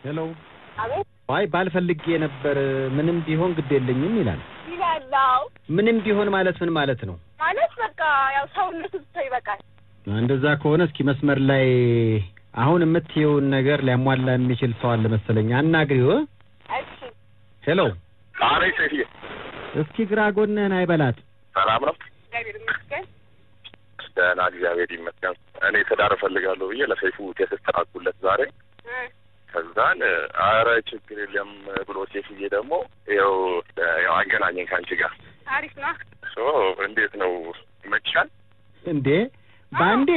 ሄሎ አቤት አይ ባልፈልጌ ነበር ምንም ቢሆን ግድ የለኝም ይላል ይላልው ምንም ቢሆን ማለት ምን ማለት ነው ማለት በቃ ያው ሰውነቱ ይበቃል እንደዛ ከሆነ እስኪ መስመር ላይ አሁን የምትየውን ነገር ሊያሟላ የሚችል ሰው አለ መሰለኝ አናግሪው እሺ ሄሎ አሬ ሰፊ እስኪ ግራ ጎነን አይበላት ሰላም ነው እግዚአብሔር ይመስገን ደህና እግዚአብሔር ይመስገን እኔ ተዳር ፈልጋለሁ ብዬ ለሰይፉ ተስተካክሉለት ዛሬ ከዛን አረ ችግር የለም ብሎ ሲፍዬ ደግሞ ያው አገናኘን ካንቺ ጋር አሪፍ ነው እንዴት ነው መቻል እንዴ ባንዴ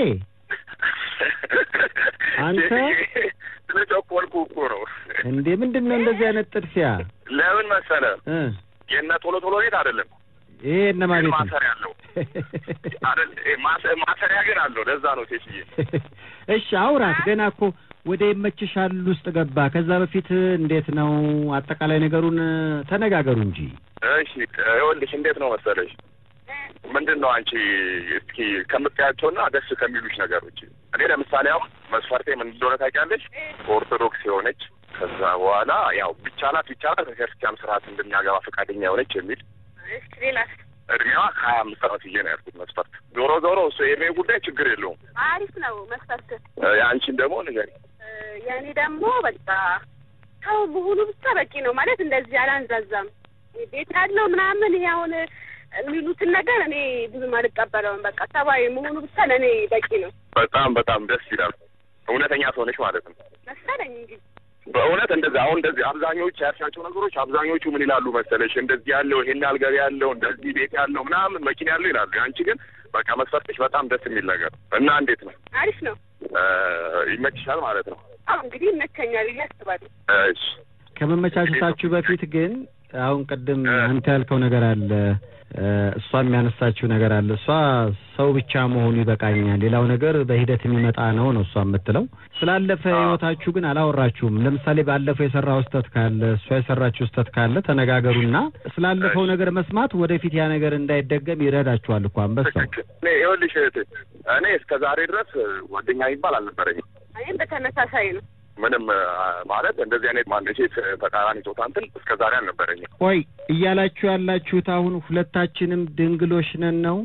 አንተ ስለጨቆልኩ እኮ ነው እንዴ ምንድነው እንደዚህ አይነት ጥርሲያ ለምን መሰለ የእነ ቶሎ ቶሎ ቤት አይደለም ይሄ እነ ማለት ማሰሪያ አለው አይደል ማሰሪያ ግን አለው ለዛ ነው ሴትዬ እሺ አውራት ገና እኮ ወደ ይመችሻል ውስጥ ገባ ከዛ በፊት እንዴት ነው አጠቃላይ ነገሩን ተነጋገሩ እንጂ እሺ ይኸውልሽ እንዴት ነው መሰለሽ ምንድነው አንቺ እስኪ ከምትያቸውና ደስ ከሚሉሽ ነገሮች እኔ ለምሳሌ አሁን መስፈርቴ ምን እንደሆነ ታውቂያለሽ ኦርቶዶክስ የሆነች ከዛ በኋላ ያው ብቻላት ከክርስቲያን ስርዓት እንደሚያገባ ፈቃደኛ የሆነች የሚል እሺ ሌላስ እድሜዋ 25 ዓመት ነው ያልኩት መስፈርት ዞሮ እሱ የኔ ጉዳይ ችግር የለውም አሪፍ ነው መስፈርት ያንቺን ደግሞ ንገሪ ያኔ ደግሞ በቃ ሰው መሆኑ ብቻ በቂ ነው ማለት እንደዚህ አላንዛዛም ቤት ያለው ምናምን ይሄ አሁን የሚሉትን ነገር እኔ ብዙም አልቀበለውም በቃ ሰባዊ መሆኑ ብቻ ለኔ በቂ ነው በጣም ደስ ይላል እውነተኛ ሰው ነሽ ማለት ነው መሰለኝ እንግዲህ በእውነት እንደዚህ አሁን እንደዚህ አብዛኞቹ ያልሻቸው ነገሮች አብዛኞቹ ምን ይላሉ መሰለሽ እንደዚህ ያለው ይሄን አልገቢ ያለው እንደዚህ ቤት ያለው ምናምን መኪና ያለው ይላሉ አንቺ ግን በቃ መስፈርትሽ በጣም ደስ የሚል ነገር እና እንዴት ነው አሪፍ ነው ይመችሻል ማለት ነው አሁን እንግዲህ ይመቸኛል እያስባለሁ እሺ ከመመቻቸታችሁ በፊት ግን አሁን ቀደም አንተ ያልከው ነገር አለ እሷም ያነሳችው ነገር አለ እሷ ሰው ብቻ መሆኑ ይበቃኛል ሌላው ነገር በሂደት የሚመጣ ነው እሷ የምትለው ስላለፈ ህይወታችሁ ግን አላወራችሁም ለምሳሌ ባለፈው የሰራው ስተት ካለ እሷ የሰራችው ስተት ካለ ተነጋገሩና ስላለፈው ነገር መስማት ወደፊት ያ ነገር እንዳይደገም ይረዳችኋል እኮ አንበሳው ይኸውልሽ እኔ እስከ ዛሬ ድረስ ጓደኛ ይባል አልነበረኝም እኔም በተመሳሳይ ነው ምንም ማለት እንደዚህ አይነት ማንደሴት ተቃራኒ ጾታ እንትን እስከ ዛሬ አልነበረኝም ቆይ እያላችሁ ያላችሁት አሁን ሁለታችንም ድንግሎሽ ነን ነው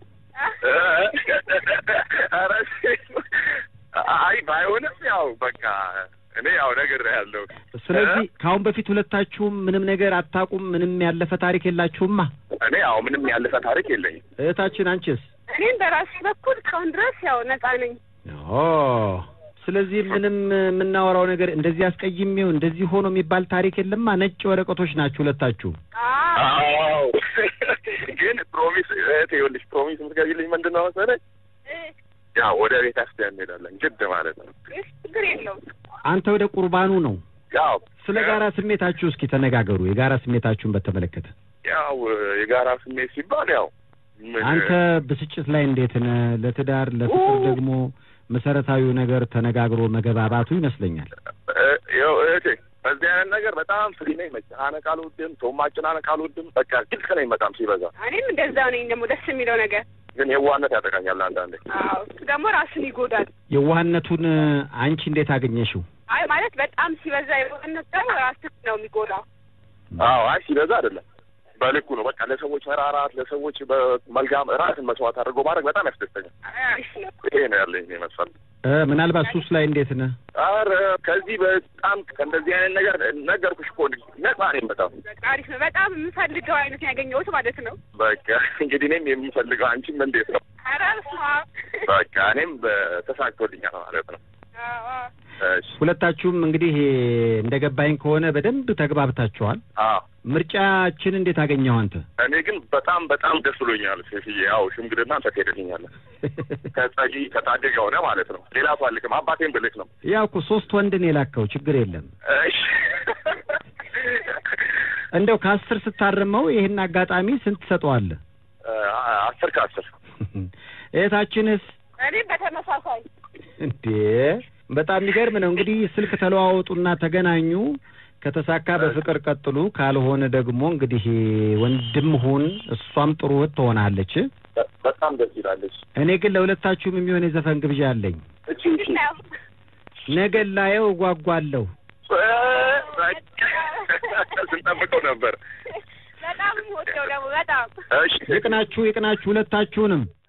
አይ ባይሆንም ያው በቃ እኔ ያው ነገር ያለው ስለዚህ ካሁን በፊት ሁለታችሁም ምንም ነገር አታውቁም ምንም ያለፈ ታሪክ የላችሁማ እኔ ያው ምንም ያለፈ ታሪክ የለኝም እህታችን አንቺስ እኔም በራሴ በኩል እስካሁን ድረስ ያው ነፃ ነኝ ስለዚህ ምንም የምናወራው ነገር እንደዚህ አስቀይሜው እንደዚህ ሆኖ የሚባል ታሪክ የለማ ነጭ ወረቀቶች ናችሁ ሁለታችሁ አዎ ግን ፕሮሚስ ይኸውልሽ ፕሮሚስ የምትገቢልኝ ምንድን ነው መሰለኝ ያው ወደ ቤት አስደን እንሄዳለን ግድ ማለት ነው ችግር የለውም አንተ ወደ ቁርባኑ ነው ያው ስለ ጋራ ስሜታችሁ እስኪ ተነጋገሩ የጋራ ስሜታችሁን በተመለከተ ያው የጋራ ስሜት ሲባል ያው አንተ ብስጭት ላይ እንዴት ነህ ለትዳር ለፍቅር ደግሞ መሰረታዊው ነገር ተነጋግሮ መገባባቱ ይመስለኛል ያው በዚህ አይነት ነገር በጣም ፍሪ ነኝ መጨናነቅ አልወድም ማጨናነቅ አልወድም በቃ ግልጽ ነኝ በጣም ሲበዛ እኔም እንደዛው ነኝ ደግሞ ደስ የሚለው ነገር ግን የዋህነት ያጠቃኛል አንዳንዴ አዎ ደግሞ ራስን ይጎዳል የዋህነቱን አንቺ እንዴት አገኘሽው አይ ማለት በጣም ሲበዛ የዋህነት ደግሞ ራስን ነው የሚጎዳው አዎ አይ ሲበዛ አይደለም በልኩ ነው በቃ ለሰዎች መራራት ለሰዎች በመልካም ራስን መስዋዕት አድርጎ ማድረግ በጣም ያስደስተኛል ይሄ ነው ያለኝ መሰል ምናልባት ሱስ ላይ እንዴት ነህ አረ ከዚህ በጣም ከእንደዚህ አይነት ነገር ነገርኩሽ እኮ ነፃ ነኝ በጣም አሪፍ ነው በጣም የምፈልገው አይነት ያገኘሁት ማለት ነው በቃ እንግዲህ እኔም የምፈልገው አንቺም እንዴት ነው ኧረ በቃ እኔም ተሳክቶልኛል ማለት ነው ሁለታችሁም እንግዲህ እንደገባኝ ከሆነ በደንብ ተግባብታችኋል ምርጫችን እንዴት አገኘው አንተ እኔ ግን በጣም ደስ ብሎኛል ሴፍዬ ያው ሽምግልና ተከደኛል ከታደገ ሆነ ማለት ነው ሌላ ፈልክም አባቴን ብልክ ነው ያው እኮ 3 ወንድን የላከው ችግር የለም እሺ እንደው ከ10 ስታርመው ይሄን አጋጣሚ ስንት ትሰጠዋለህ 10 ከ10 እህታችንስ እኔ በተመሳሳይ እንዴ በጣም የሚገርም ነው እንግዲህ ስልክ ተለዋወጡና ተገናኙ ከተሳካ በፍቅር ቀጥሉ ካልሆነ ደግሞ እንግዲህ ወንድም ሁን እሷም ጥሩ ትሆናለች በጣም ደስ ይላልሽ እኔ ግን ለሁለታችሁም የሚሆን የዘፈን ግብዣ አለኝ እቺ ነገ ላየው ጓጓለሁ ስንጠብቀው ነበር። በጣም ወጣው ደግሞ በጣም ይቅናችሁ ሁለታችሁንም